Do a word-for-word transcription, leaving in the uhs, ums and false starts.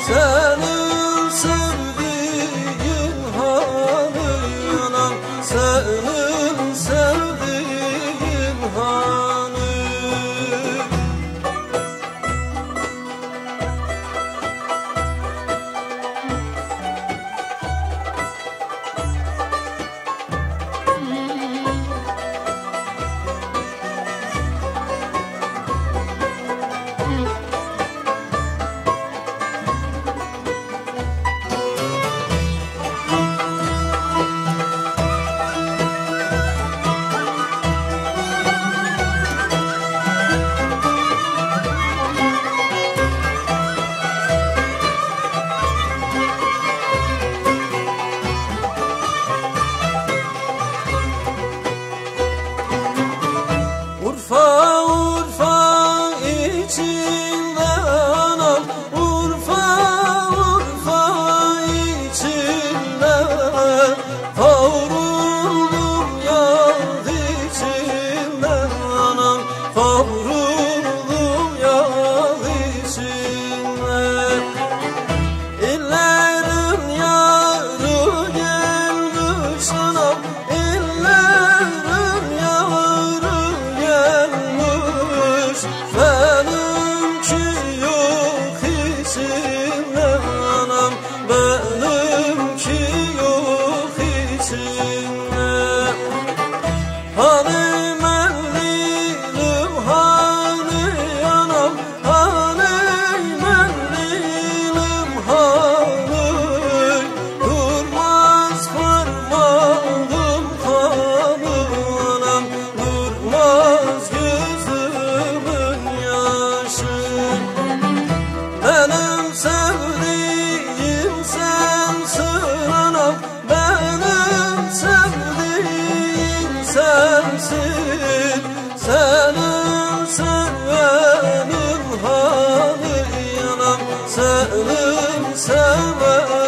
senin sevdiğin hanı anam, senin sevdiğin hanı. Urfa, Urfa içinde anam, Urfa, Urfa içinde kavruldum yağ içinde anam, kavruldum yağ içinde. İllerin yarı gelmiş anam, illerin yarı gelmiş, benimki yok içimde anam, benimki yok içimde. Hani mendilim hani anam, hani mendilim hani, durmaz parmağım kanı anam, durmaz gözümün yaşı. Benim sevdiğim sensin anam, benim sevdiğim sensin, senin sevenin hani anam, senin sevenin